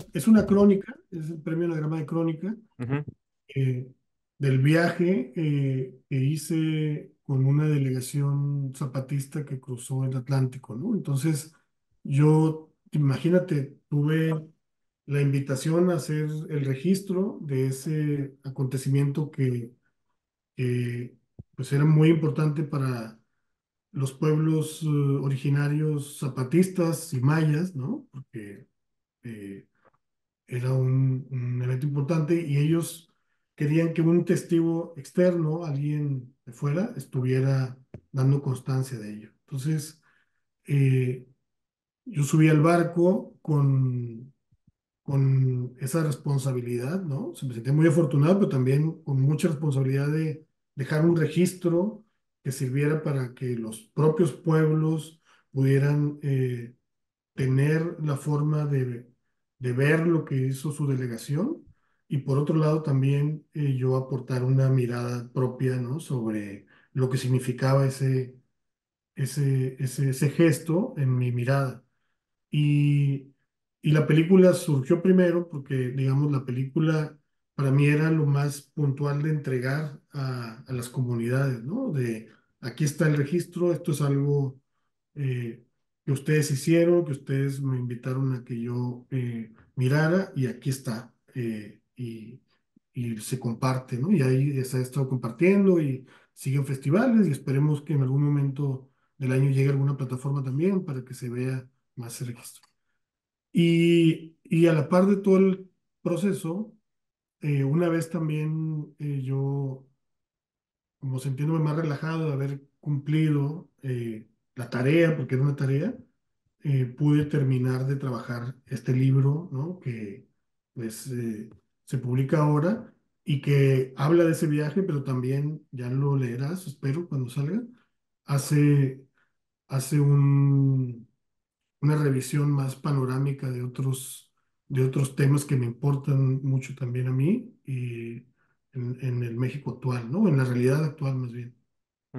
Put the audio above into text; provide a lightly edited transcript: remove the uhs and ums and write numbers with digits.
es una crónica, es el premio Anagrama de Crónica, Ujú. eh, del viaje que hice con una delegación zapatista que cruzó el Atlántico, ¿no? Entonces, yo, imagínate, tuve la invitación a hacer el registro de ese acontecimiento que, pues era muy importante para los pueblos originarios zapatistas y mayas, ¿no? Porque eh, era un evento importante y ellos querían que un testigo externo, alguien de fuera, estuviera dando constancia de ello. Entonces, eh, yo subí al barco con esa responsabilidad, ¿no? Se me sentía muy afortunado, pero también con mucha responsabilidad de dejar un registro que sirviera para que los propios pueblos pudieran tener la forma de ver lo que hizo su delegación y por otro lado también yo aportar una mirada propia, ¿no? Sobre lo que significaba ese gesto en mi mirada. Y, y la película surgió primero porque, digamos, la película para mí era lo más puntual de entregar a las comunidades, ¿no? De aquí está el registro, esto es algo eh, que ustedes hicieron, que ustedes me invitaron a que yo mirara y aquí está. Y se comparte, ¿no? Y ahí se ha estado compartiendo y siguen festivales y esperemos que en algún momento del año llegue a alguna plataforma también para que se vea más ese registro. Y a la par de todo el proceso, una vez también yo, como sintiéndome más relajado de haber cumplido la tarea, porque era una tarea, pude terminar de trabajar este libro, ¿no? Que pues se publica ahora y que habla de ese viaje, pero también ya lo leerás, espero, cuando salga. Hace, hace una revisión más panorámica de otros temas que me importan mucho también a mí y en el México actual, ¿no? En la realidad actual más bien.